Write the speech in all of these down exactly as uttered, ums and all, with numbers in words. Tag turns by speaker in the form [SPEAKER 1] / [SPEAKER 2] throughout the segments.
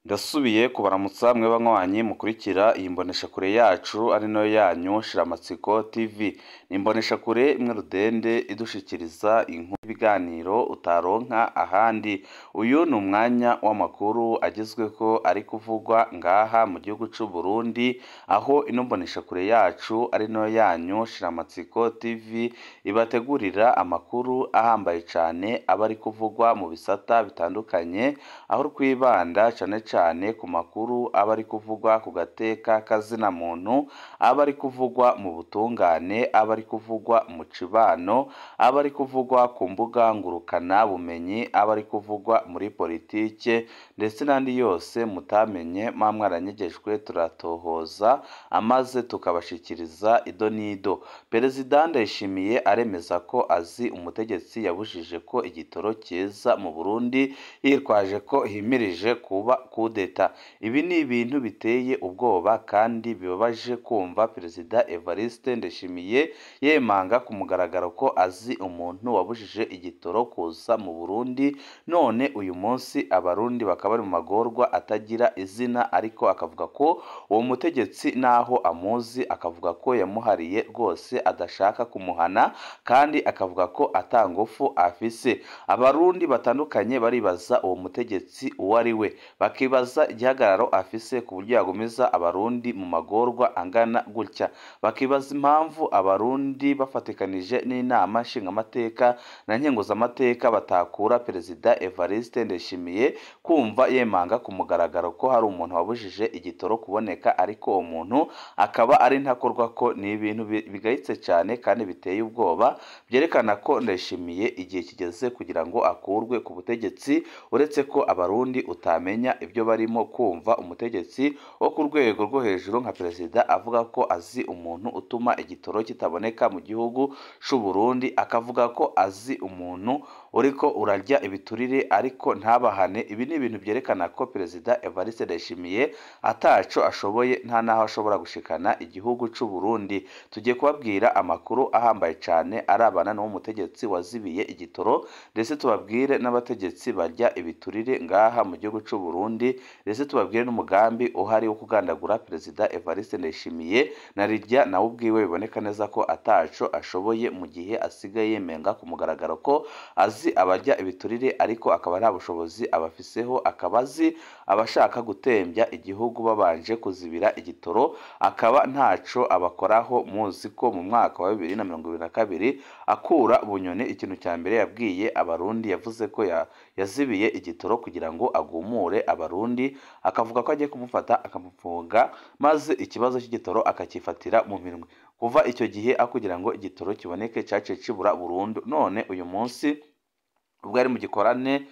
[SPEAKER 1] Ndasubiye kubaramutsa mwe banywanyi mukurikira iyi mboneshakure yacu ari nayo yanyu Shiramatsiko T V. Ni imboneshakure imwe rudende idushikiriza inkuru ibiganiro utaronka ahandi. Uyu ni umwanya w'amakuru agezweho ari kuvugwa ngaha mu gihugu c'u Burundi, aho ino mboneshakure yacu ari nayo yanyu Shiramatsiko T V ibategurira amakuru ahambaye cane aba ari kuvugwa mu bisata bitandukanye, aho twibanda cane cyane ku makuru aba ari kuvugwa ku gateka kazina muntu, aba ari kuvugwa mu butungane, aba ari kuvugwa mu cibano, aba ari kuvugwa ku mbuga ngurukana bumenyi, aba ari kuvugwa muri politike ndetse n'andi yose mutamenye mwamwaranyegejwe turatohoza amaze tukabashikiriza ido nido. Perezida Ndayishimiye aremeza ko azi umutegetsi yabujije ko igitoro kiza mu Burundi yitwaje ko himirije kuba kudeta. Ibi ni ibintu biteye ubwoba kandi bibabaje kumva Perezida Evariste Ndayishimiye yemanga ku mugaragaro ko azi umuntu wabujije igitoro kuza mu Burundi, none uyu munsi abarundi bakaba bari mu magorwa atagira izina, ariko akavuga ko uwo mutegetsi naho amuzi akavuga ko yamuhariye rwose adashaka kumuhana, kandi akavuga ko atangufu afise. Abarundi batandukanye baribaza uwo mutegetsi uwo ari we, bakibaza igihagararo afise ku buryo yagumiza abarundi mu magorwa angana gutya, bakibaza impamvu abarundi bafatikanije n'inama nshingamateka na nkenguzamateka batakura Perezida Evariste Ndayishimiye kumva yemanga ku mugaragaro ko hari umuntu wabujije igitoro kuboneka, ariko uwo muntu akaba ari ntakorwa ko. Ni ibintu bigayitse cyane kandi biteye ubwoba, byerekana ko Ndayishimiye igihe kigeze kugira ngo akurwe ku butegetsi, uretse ko abarundi utamenya ibyo barimo kumva umutegetsi wo ku rwego rwo hejuru nka perezida avuga ko azi umuntu utuma igitoro kitaboneka mu gihugu c'u Burundi, akavuga ko azi umuntu uriko urarya ibiturire ariko ntabahane. Ibi ni ibintu byerekana ko Perezida Evariste Ndayishimiye ataco ashoboye, nta naho ashobora gushikana igihugu c'u Burundi. Tugiye kubabwira amakuru ahambaye cane arabana n'uwo mutegetsi wazibiye igitoro, ndetse tubabwire n'abategetsi barya ibiturire ngaha mu gihugu c'u Burundi, ndetse tubabwire n'umugambi uhari wo kugandagura Perezida Evariste Ndayishimiye na rirya nawe ubwiwe biboneka neza ko ataco ashoboye, mu gihe asigaye yemenga ku mugaragaro ko azi abarya ibiturire ariko akaba nta bushobozi abafiseho, akaba azi abashaka gutembya igihugu babanje kuzibira igitoro, akaba ntaco abakoraho. Muzi ko mu mwaka wa bibiri na mirongo ibiri na kabiri akura Bunyoni, ikintu cya mbere yabwiye abarundi yavuze ko ya, yazibiye igitoro kugira ngo agumure abarundi, akavuga ko agiye kumufata akamufunga maze ikibazo cy'igitoro akakifatira mu minwe. Kuva icyo gihe akugira ngo igitoro kiboneke cyaciye kibura burundu. None uyu munsi ubwo ari mu gikorane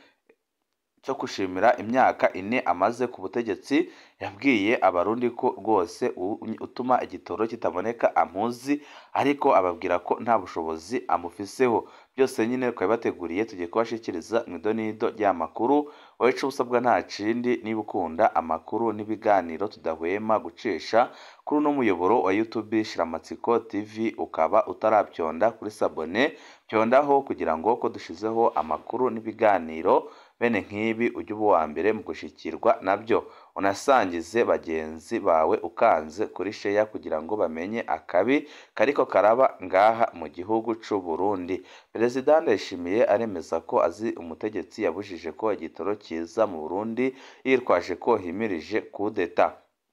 [SPEAKER 1] cyo gushimira imyaka ine amaze ku butegetsi, yabwiye abarundi ko rwose utuma igitoro kitaboneka amuzi, ariko ababwira ko nta bushobozi amufiseho. Byose nyine twabibateguriye, tugiye kubashikiriza mu idonido ry'amakuru. Wowe ico usabwa nta kindi, niba ukunda amakuru n'ibiganiro tudahwema gucisha kuri uno muyoboro wa YouTube Shiramatsiko T V, ukaba utarabyonda kuri sabone byondaho kugira ngo ko dushizeho amakuru n'ibiganiro bene nk'ibi ujye uba uwa mbere mu gushikirwa nabyo. Unasangize bagenzi bawe ukanze kuri share kugira ngo bamenye akabi kariko karaba ngaha mu gihugu c'u Burundi. Perezida Ndayishimiye aremeza ko azi umutegetsi yabujije ko igitoro kiza mu Burundi yitwaje ko himirije kudeta.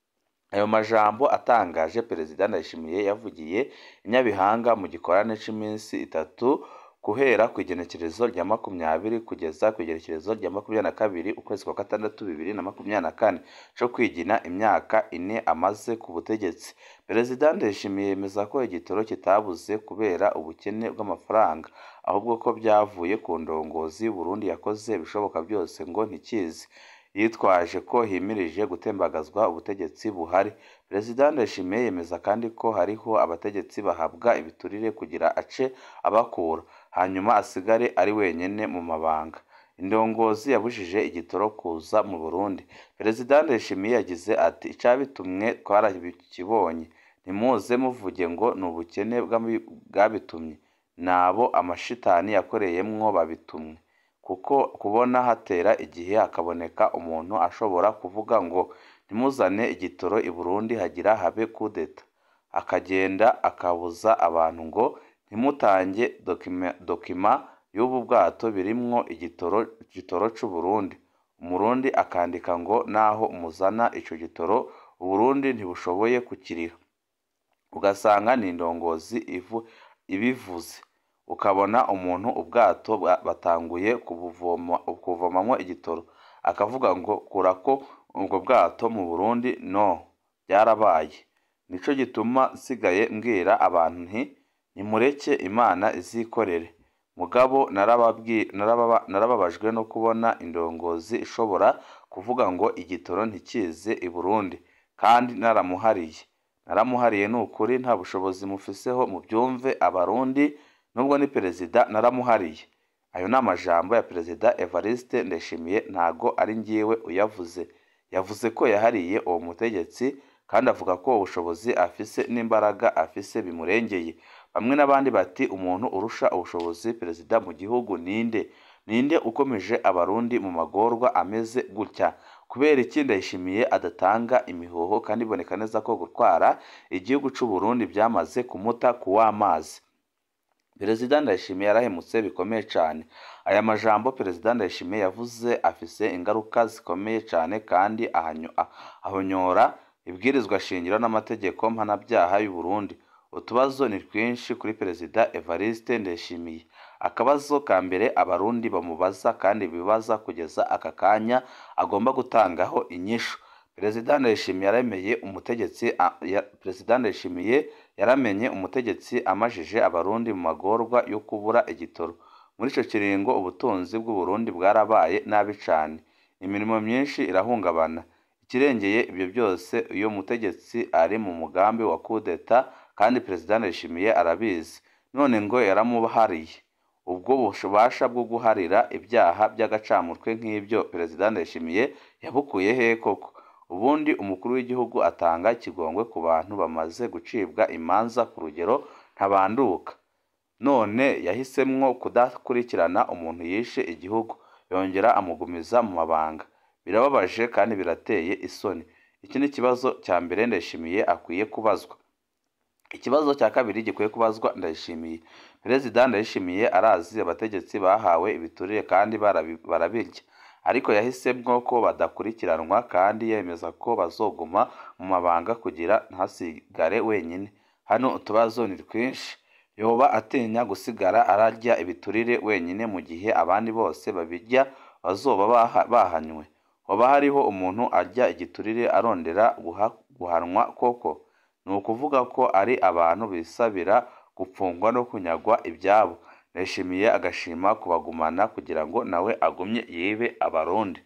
[SPEAKER 1] Ayo majambo atangaje Perezida Ndayishimiye yavugiye i Nyabihanga mu gikorane c'iminsi itatu guhera ku igenekerezo rya makumyabiri kugeza ku igenekerezo rya makumyabiri na kabiri ukwezi kwa gatandatu bibiri na makumyabiri na kane co kwigina imyaka ine amaze ku butegetsi. Perezida Ndayishimiye yemeza ko igitoro kitabuze kubera ubukene bw'amafaranga, ahubwo ko byavuye ku ndongozi Burundi yakoze ibishoboka byose ngo ntikizi, yitwaje ko himirije gutembagazwa ubutegetsi buhari. Perezida Ndayishimiye yemeza kandi ko hariho abategetsi bahabwa ibiturire kugira ace abakura, hanyuma asigare ari wenyene mu mabanga. Indongozi yabujije igitoro kuza mu Burundi. Perezida Ndayishimiye yagize ati icabitumwe twarakibonye, ntimuze muvuge ngo ni ubukene bwabitumye, nabo amashitani yakoreyemwo babitumwe. kuko kubona hatera igihe hakaboneka umuntu ashobora kuvuga ngo ntimuzane igitoro i Burundi hagira habe kudeta, akagenda akabuza abantu ngo ntimutange dokima, dokima y'ubu bwato birimwo igitoro igitoro c'u Burundi. Umurundi akandika ngo naho muzana ico gitoro Uburundi ntibushoboye kukiriha. Ugasanga ni indongozi ivu ibivuze, ukabona umuntu ubwato batanguye kubuvoma kuvomamwo igitoro akavuga ngo kurako ubwo bwato mu Burundi no byarabaye. Nico gituma nsigaye mbwira abantu nti nimureke Imana izikorere. Mugabo narababwi narababa narababajwe no kubona indongozi ishobora kuvuga ngo igitoro ntikize i Burundi kandi naramuhariye naramuhariye n'ukuri nta bushobozi mufiseho mu byumve abarundi, nubwo ni perezida naramuhariye. Ayo ni amajambo ya Perezida Evariste Ndayishimiye, ntago ari ngiwe uyavuze. Yavuze ko yahariye uwo mutegetsi kandi avuga ko ubushobozi afise n'imbaraga afise bimurengeye. Bamwe n'abandi bati umuntu urusha ubushobozi perezida mu gihugu ninde? Ninde ukomeje abarundi mu magorwa ameze gutya? Kubera iki Ndayishimiye adatanga imihoho kandi iboneka neza ko gutwara igihugu c'u Burundi byamaze kumuta kuw'amazi? Perezida Ndayishimiye yarahemutse bikomeye cyane. Aya majambo Perezida Ndayishimiye yavuze afise ingaruka zikomeye cyane kandi ahanyo ahonyora ibwirizwa shingiro n'amategeko mpanabyaha y'u Burundi. Utubazo ni twinshi kuri Perezida Evariste Ndayishimiye. Akabazo ka mbere abarundi bamubaza kandi bibaza kugeza aka kanya agomba gutangaho inyishu. Perezida Ndayishimiye yaremeye umutegetsi ya, Perezida Ndayishimiye yaramenye umutegetsi amajije abarundi mu magorwa yo kubura igitoro. Muri ico kiringo ubutunzi bw'u Burundi bwarabaye nabi cyane, imirimo myinshi irahungabana. Ikirengeye ibyo byose iyo mutegetsi ari mu mugambi wa kudeta kandi Perezida Ndayishimiye arabizi, none ngo yaramuhariye. Ubwo bubasha bwo guharira ibyaha by'agacamutwe nk'ibyo Perezida Ndayishimiye yabukuye he koko? Ubundi umukuru w'igihugu atanga ikigongwe ku bantu bamaze gucibwa imanza ku rugero ntabanduka. None yahisemwo kudakurikirana umuntu yishe igihugu, yongera amugumiza mu mabanga. Birababaje kandi birateye isoni. Iki ni ikibazo cya mbere Ndayishimiye akwiye kubazwa. Ikibazo cya kabiri gikwiye kubazwa Ndayishimiye. Perezida Ndayishimiye arazi abategetsi bahawe ibiturire kandi barabirya, ariko yahisemwo ko badakurikiranwa kandi yemeza ko bazoguma mu mabanga kugira ntasigare wenyine. Hano utubazo ni twinshi. Yoba atinya gusigara ararya ibiturire wenyine mu gihe abandi bose babirya bazoba bahanywe? Hoba hariho umuntu arya igiturire arondera guhanwa koko? Ni ukuvuga ko ari abantu bisabira gupfungwa no kunyagwa ibyabo. Ndayishimiye agashima kubagumana kugira ngo nawe agumye yibe abarundi.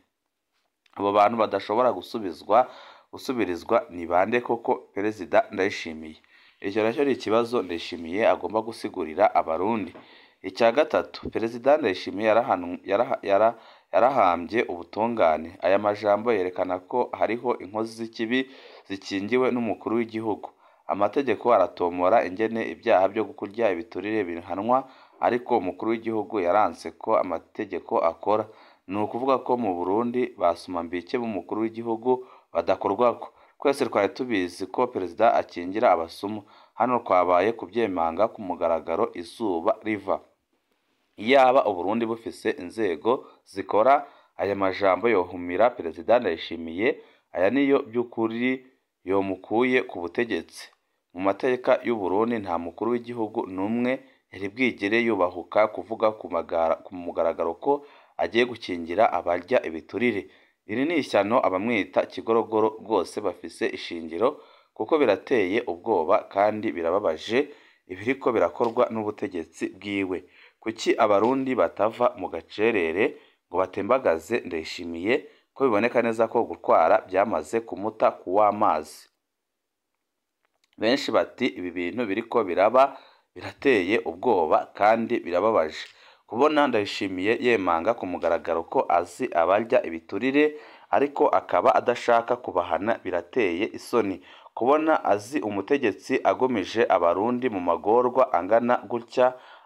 [SPEAKER 1] Abo bantu badashobora gusubizwa gusubirizwa ni bande koko Perezida Ndayishimiye? Icyo nacyo ni ikibazo Ndayishimiye agomba gusigurira abarundi. Icya gatatu, Perezida Ndayishimiye yara yarahambye ubutungane. Aya majambo yerekana ko hariho inkozi z'ikibi zikingiwe n'umukuru w'igihugu. Amategeko aratomora ingene ibyaha byo kurya ibiturire bihanwa, ariko umukuru w'igihugu yaranse ko amategeko akora. Ni ukuvuga ko mu Burundi basuma mbike b'umukuru w'igihugu badakorwako. Twese twari tubizi ko perezida akingira abasumu. Hano twabaye kubyemanga ku mugaragaro izuba riva. Yaba Uburundi bufise inzego zikora, aya majambo yohumira Perezida Ndayishimiye. Aya niyo by'ukuri yomukuye ku butegetsi. Mu mateka y'u Burundi nta mukuru w'igihugu numwe yari bwigere yubahuka kuvuga ku mugaragaro ko agiye gukingira abarya ibiturire. Iri ni ishyano abamwita kigorogoro rwose bafise ishingiro, kuko birateye ubwoba kandi birababaje ibiriko birakorwa n'ubutegetsi bwiwe. Kuki abarundi batava mu gacerere ngo batembagaze Ndayishimiye ko biboneka neza ko gutwara byamaze kumuta kuw'amazi? Benshi bati ibi bintu biriko biraba birateye ubwoba kandi birababaje. Kubona Ndayishimiye yemanga ku mugaragaro ko azi abarya ibiturire ariko akaba adashaka kubahana birateye isoni. Kubona azi umutegetsi agomije abarundi mu magorwa angana gutya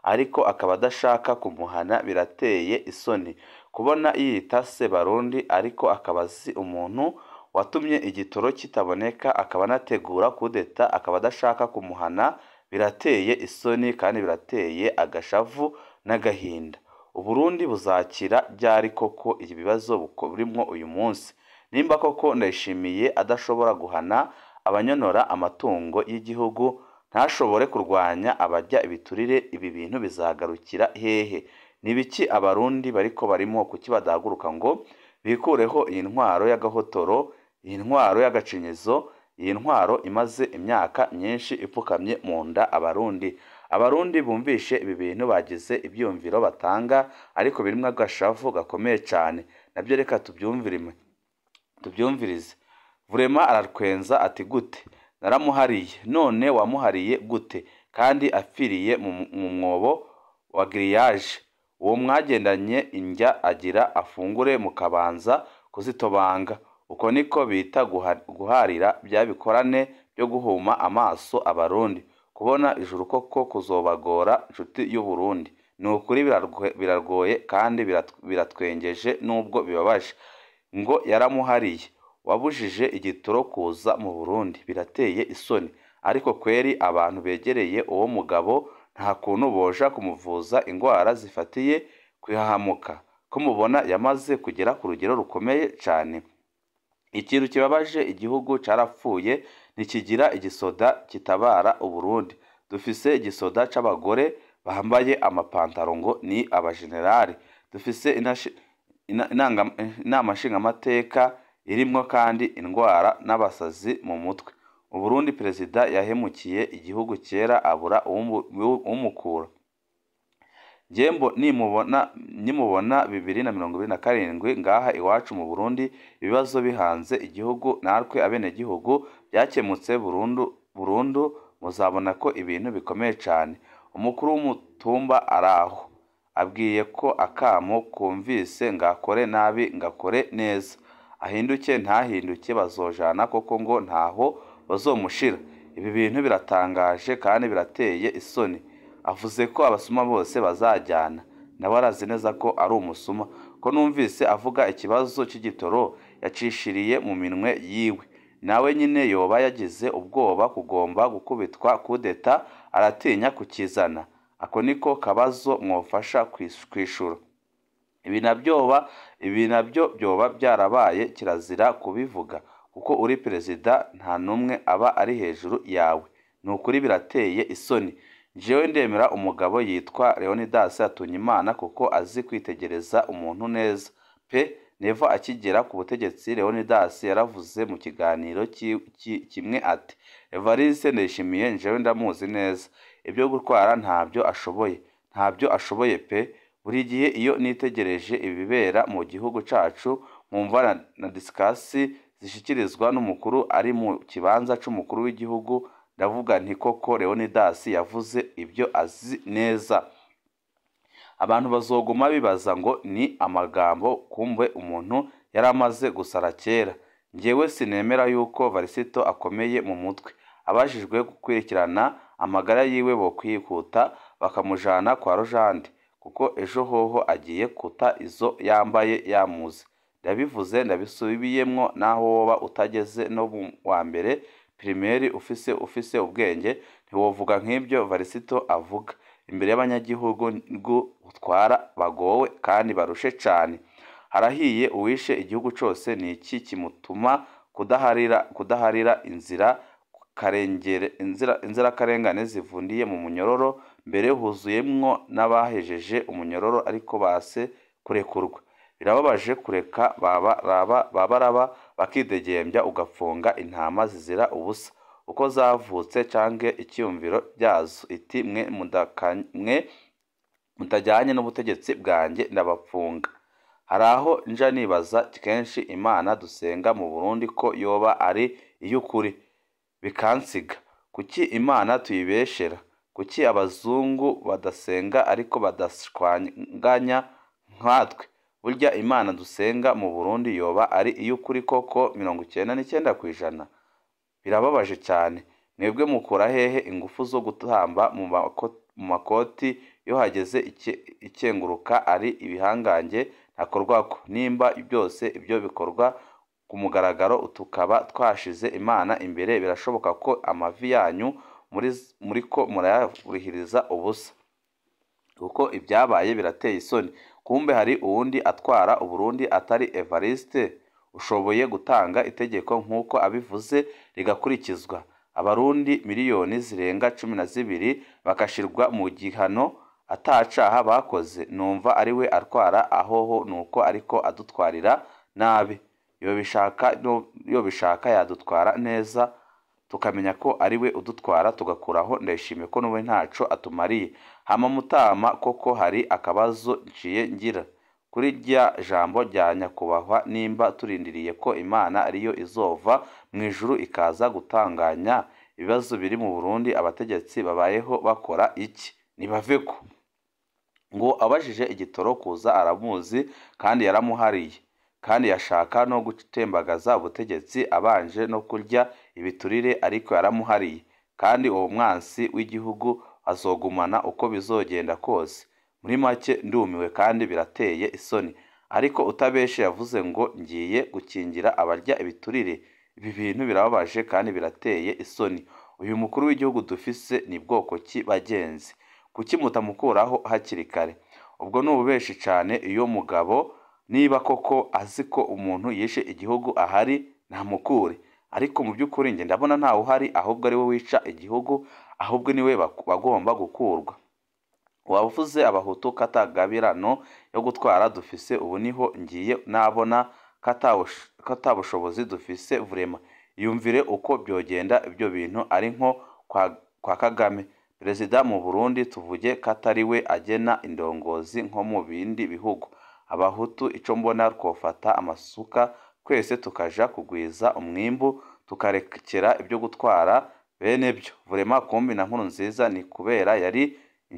[SPEAKER 1] ariko akaba adashaka kumuhana birateye isoni. Kubona yiyita Sebarundi ariko akaba azi umuntu watumye igitoro kitaboneka akaba anategura kudeta akaba adashaka kumuhana birateye isoni kandi birateye agashavu n'agahinda. Uburundi buzakira ryari koko ibibazo burimo uyu munsi? Nimba koko Ndayishimiye adashobora guhana abanyonora amatungo y'igihugu, ntashobore kurwanya abajya ibiturire, ibi bintu bizagarukira hehe? Nibiki abarundi bariko barimo kuki badahaguruka ngo bikureho iyi ntwaro y'agahotoro, iyi ntwaro y'agacinyizo, iyi ntwaro imaze imyaka myinshi ipfukamye mu nda abarundi? Abarundi bumvishe ibi bintu bagize ibyumviro batanga, ariko birimo agashavu gakomeye cyane. Nabyo reka tubyumvirime tubyumvirize. Vurema aratwenza ati gute? Naramuhariye. None wamuhariye gute? Kandi apfiriye mu mwobo wa grillage. Uwo mwagendanye injya agira afungure mukabanza kuzitobanga. Uko niko bita guharira bya bikorane byo guhuma amaso abarundi. Kubona ijuru koko kuzobagora nshuti y'u Burundi. Ni ukuri birargoye kandi biratwengeje nubwo bibabaje. Ngo yaramuhariye. Wabujije igitoro kuza mu Burundi. Birateye isoni. Ariko kweri abantu begereye uwo mugabo nta kuntu boja kumuvuza indwara zifatiye kwihahamuka. Ko mubona yamaze kugera ku rugero rukomeye cyane. Ikintu kibabaje, igihugu carapfuye nikigira igisoda kitabara Uburundi. Dufise igisoda c'abagore bambaye amapantaro ngo ni abajenerali. Dufise inama nshingamateka irimwo kandi indwara n'abasazi mu mutwe. Uburundi perezida yahemukiye igihugu kera abura umukura. Jembo nimubona nimubona bibiri na mirongo ibiri na karindwi ngaha iwacu mu Burundi ibibazo bihanze igihugu natwe abene gihugu byakemutse burundu burundu, muzabona ko ibintu bikomeye cyane. Umukuru w'umutumba araho abwiye ko akamo kumvise ngakore nabi ngakore neza, ahinduke ntahinduke bazojana koko ngo ntaho bazomushira. Ibi bintu biratangaje kandi birateye isoni. Avuze ko abasuma bose bazajyana. Nawe arazi neza ko ari umusuma, ko numvise avuga ikibazo cy'igitoro yacishiriye mu minwe yiwe. Nawe nyine yoba yagize ubwoba kugomba gukubitwa kudeta aratinya kukizana. Ako niko kabazo mwofasha kwishura. Ibi nabyoba ibi nabyo byoba byarabaye kirazira kubivuga, kuko uri perezida nta numwe aba ari hejuru yawe. Nukuri birateye isoni. Jewe ndemera umugabo yitwa Leonidas Atunyimana kuko azi kwitegereza umuntu neza pe. Neva akigera ku butegetsi Leonidas yaravuze mu kiganiro kimwe ati Evariste Ndayishimiye njewe ndamuzi neza, ibyo gutwara ntabyo ashoboye ntabyo ashoboye pe. Buri gihe iyo nitegereje ibibera mu gihugu cacu nkumva na diskasi zishikirizwa n'umukuru ari mu kibanza c'umukuru w'igihugu, ndavuga nti koko Leonidas yavuze ibyo azi neza. Abantu bazoguma bibaza ngo ni amagambo, kumbe umuntu yaramaze gusara kera. Njewe sinemera yuko Varisito akomeye mu mutwe. Abajijwe gukurikirana amagara yiwe bo kwikuta bakamujana kwa Rojande, kuko ejo hoho agiye kuta izo yambaye yamuze. Ndabivuze ndabisubiyemwo naho woba utageze no wa mbere primaire ufise ufise ubwenge ntiwovuga nk'ibyo Varisito avuga imbere y'abanyagihugu ngo utwara bagowe kandi barushe cyane. Harahiye uwishe igihugu cyose ni iki kimutuma kudaharira kudaharira inzira karengere inzira inzira karengane zivundiye mu munyororo, mbere huzuyemwo n'abahejeje umunyororo ariko base kurekurwa. Birababaje kureka baba raba babaraba bakidegembya ugafunga intama zizira ubusa uko zavutse cange icyumviro byazo iti mwe mudakanye mutajyanye n'ubutegetsi bwanjye ndabapfunga. Haraho nja nibaza kenshi Imana dusenga mu Burundi ko yoba ari iy'ukuri bikansiga. Kuki Imana tuyibeshera? Kuki abazungu badasenga ariko badashwanganya nkatwe? Burya Imana dusenga mu Burundi yoba ari iy'ukuri koko mirongo icyenda n'icyenda ku ijana? Birababaje cyane. Mwebwe mukora hehe ingufu zo gutamba mu makoti iyo hageze ikenguruka ari ibihangange ntakorwako. Nimba byose ibyo bikorwa ku mugaragaro tukaba twashize Imana imbere, birashoboka ko amavi yanyu muri ko murayahiriza ubusa, kuko ibyabaye birateye isoni. Kumbe hari uwundi atwara Uburundi atari Evariste ushoboye gutanga itegeko nk'uko abivuze rigakurikizwa, abarundi miliyoni zirenga cumi na zibiri bakashirwa mu gihano atacaha bakoze. Numva ari we atwara ahoho, nuko ariko adutwarira nabi. Iyo bishaka iyo bishaka yadutwara neza tukamenya ko ari we udutwara tugakuraho. Ndashimye ko n'uwe ntaco atumariye. Hama Mutama, koko hari akabazo nciye ngira kuri rya jambo rya nyakubahwa, nimba turindiriye ko Imana ariyo izova mu ijuru ikaza gutanganya ibibazo biri mu Burundi, abategetsi babayeho bakora iki? Nibaveko. Ngo abajije igitoro kuza aramuzi kandi yaramuhariye, kandi yashaka no gutembagaza ubutegetsi abanje no kurya ibiturire, ariko yaramuhariye. Kandi uwo mwansi w'igihugu azogumana uko bizogenda kose. Muri make ndumiwe kandi birateye isoni. Ariko utabeshe yavuze ngo ngiye gukingira abarya ibiturire. Ibi bintu birababaje kandi birateye isoni. Uyu mukuru w'igihugu dufise ni bwoko ki bagenzi? Kuki mutamukuraho hakiri kare? Ubwo nububeshi cyane iyo mugabo, niba koko azi ko umuntu yishe igihugu ahari ntamukure. Ariko mu by'ukuri nge ndabona ntawe uhari, ahubwo ari we wica igihugu, ahubwo niwe bagomba gukurwa. Wavuze abahutu katagabirano yo gutwara dufise, ubu niho ngiye nabona katabushobozi dufise vrema. Yumvire uko byogenda ibyo bintu ari nko kwa, kwa Kagame. Perezida mu Burundi tuvuge katari we agena indongozi nko mu bindi bihugu. Abahutu ico mbona twofata amasuka twese tukaja kugwiza umwimbu, tukarekera ibyo gutwara bene byo. Vrema kumbi na nkuru nziza ni kubera yari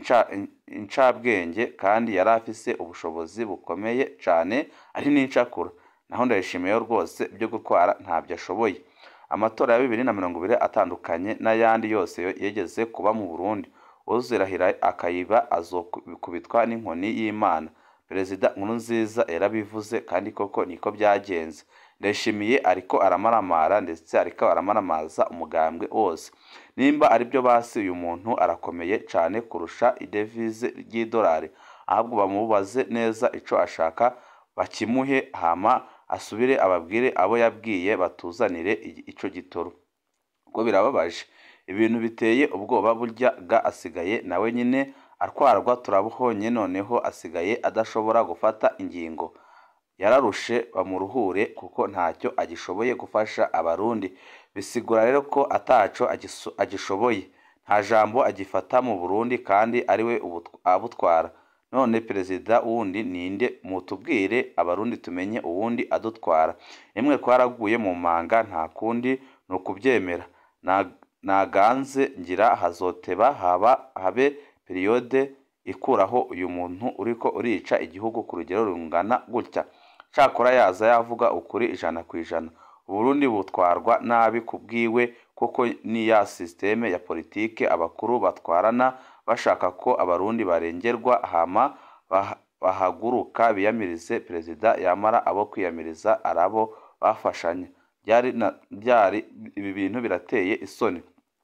[SPEAKER 1] incabwenge kandi yari afise ubushobozi bukomeye cyane, ari n'incakura. Naho ndayishimiye rwose ibyo gutwara ntabyo ashoboye. Amatora ya bibiri na mirongo ibiri atandukanye n'ayandi yose yegeze kuba mu Burundi. Uzirahira akayiba azokubitwa n'inkoni y'Imana. Perezida Nkurunziza yarabivuze kandi koko niko byagenze. Ndashimiye ariko aramaramara, ndetse ariko aramaramaza umugambwe wose. Nimba ari byo basi uyu muntu arakomeye cyane kurusha idevize ry'idolari. Ahubwo bamubaze neza ico ashaka bakimuhe, hama asubire ababwire abo yabwiye batuzanire ico gitoro. Ubwo birababaje, ibintu biteye ubwoba. Burya ga asigaye nawe nyine atwarwa turabuhonye, noneho asigaye adashobora gufata ingingo. Yararushe bamuruhure kuko ntacyo agishoboye gufasha abarundi. Bisigura rero ko ataco agishoboye, nta jambo agifata mu Burundi kandi ariwe abutwara. None perezida wundi ninde? Mutubwire abarundi tumenye uwundi adutwara. Imwe kwaraguye mu manga, nta kundi no kubyemera. Naganze ngira hazoteba haba habe periode ikuraho uyu muntu uriko urica igihugu ku rugero rungana gutya. Cakora yaza yavuga ukuri ijana ku ijana. Uburundi butwarwa nabi kubwiwe, kuko ni ya systeme ya politike abakuru batwarana bashaka ko abarundi barengerwa, hama bahaguruka biyamirize perezida, yamara abo kwiyamiriza arabo bafashanya. Byari byari ibi bintu birateye isoni.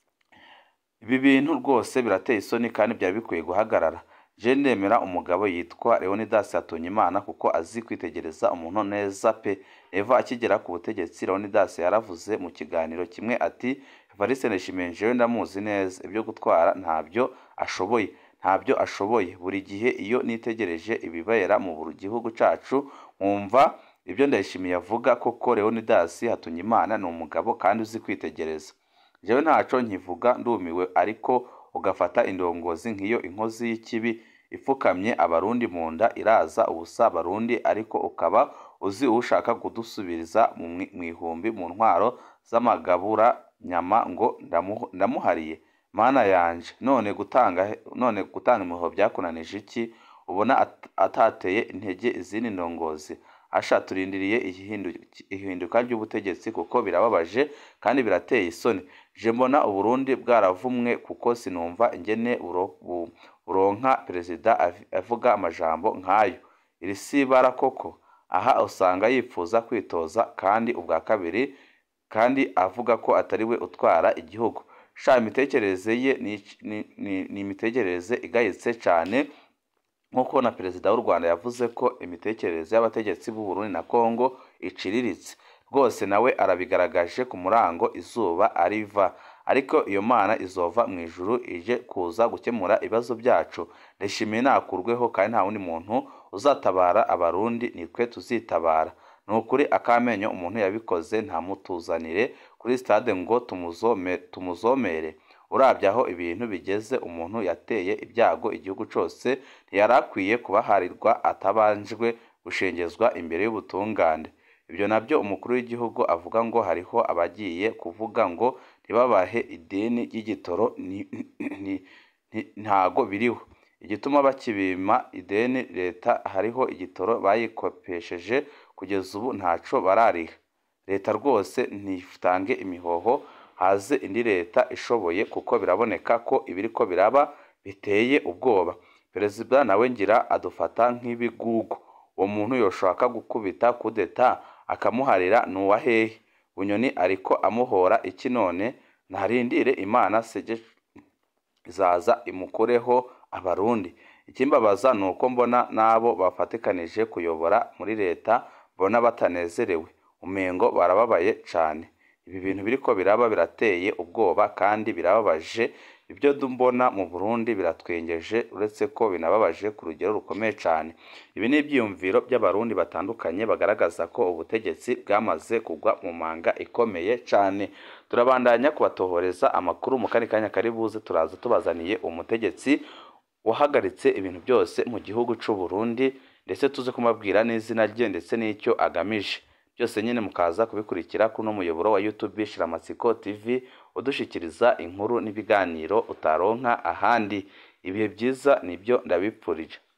[SPEAKER 1] Ibi bintu rwose birateye isoni kandi byari bikwiye guhagarara. Je ndemera umugabo yitwa Leonidas Hatonyimana kuko azi kwitegereza umuntu neza pe. Eva akigera ku butegetsi, Leonidas yaravuze mu kiganiro kimwe ati Evariste Ndayishimiye jewe ndamuzi neza, ibyo gutwara ntabyo ashoboye, ntabyo ashoboye. Buri gihe iyo nitegereje ibibera mu gihugu cacu nkumva ibyo Ndayishimiye avuga, koko Leonidas Hatonyimana ni umugabo kandi uzi kwitegereza. Jewe ntaco nkivuga ndumiwe, ariko ugafata indongozi nk'iyo inkozi y'ikibi ipfukamye abarundi mu nda iraza ubusa abarundi, ariko ukaba uzi ushaka kudusubiriza mu ihumbi mu ntwaro z'amagabura nyama ngo ndamuhariye. Mana yanje, none gutanga none gutanga imiho byakunanije iki? Ubona atateye intege izindi ndongozi? asha turindiriye ihinduka ry'ubutegetsi kuko birababaje kandi birateye isoni. Je mbona Uburundi bwaravumwe kuko sinumva ingene buronka perezida avuga amajambo nk'ayo. Iri si bara koko. Aha usanga yifuza kwitoza kandi ubwa kabiri kandi avuga ko atariwe utwara igihugu. Sha imitekerereze ye ni imitekerereze igayitse cyane, nkuko na perezida w'u Rwanda yavuze ko imitekerereze y'abategetsi b'u Burundi na Kongo iciriritse. Rwose nawe arabigaragaje ku murango izuba ariva, ariko iyo mana izova mu ijuru ije kuza gukemura ibibazo byacu. Ndashimiye nakurweho kandi nta wundi muntu uzatabara abarundi, nitwe tuzitabara. Nukuri akamenyo umuntu yabikoze nta mutuzanire kuri stade ngo tumuzome tumuzomere. Urabye aho ibintu bigeze, umuntu yateye ibyago igihugu cyose ntiyarakwiye kubaharirwa atabanjwe gushengezwa imbere y'ubutungane. Ibyo nabyo umukuru w'igihugu avuga ngo hariho abagiye kuvuga ngo ntibabahe ideni ry'igitoro, ntago biriho. Igituma bakibima ideni leta hariho igitoro bayikopesheje kugeza ubu ntaco barariha. Leta rwose ntitange imihoho, haze indi leta ishoboye kuko biraboneka ko ibiriko biraba biteye ubwoba. Perezida nawe ngira adufata nk'ibigugu. Uwo muntu yoshaka gukubita kudeta akamuharira nuwa hehe? Bunyoni ariko amuhora iki none? Ntarindire Imana seje izaza imukoreho abarundi. Ikimbabaza nuko mbona nabo bafatikanije kuyobora muri leta bona batanezerewe, umengo barababaye cyane. Ibi bintu biriko biraba birateye ubwoba kandi birababaje. Ibyo dumbona mu Burundi biratwengeje, uretse ko binababaje ku rugero rukomeye cyane. Ibi ni ibyiyumviro by'abarundi batandukanye bagaragaza ko ubutegetsi bwamaze kugwa mu manga ikomeye cyane. Turabandanya kubatohoreza amakuru mu kandi kanya kari buze turaza tubazaniye umutegetsi wahagaritse ibintu byose mu gihugu cy'u Burundi, ndetse tuze kumabwira n'izina rye ndetse n'icyo agamije. Byose nyine mukaza kubikurikira kuno muyoboro wa YouTube Shiramatsiko T V udushikiriza inkuru n'ibiganiro utaronka ahandi. Ibihe byiza nibyo ndabipfurije.